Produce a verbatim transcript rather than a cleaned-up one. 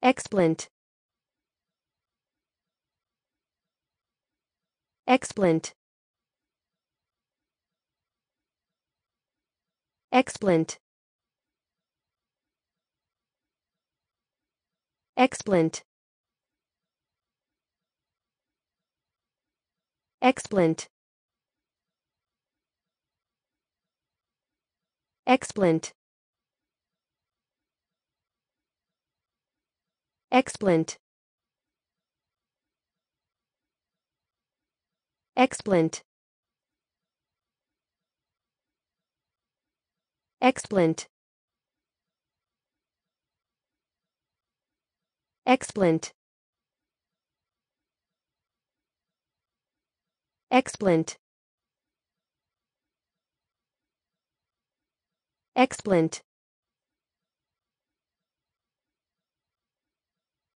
Explant. Explant. Explant. Explant. Explant. Explant. Explant. Explant. Explant. Explant. Explant. Explant.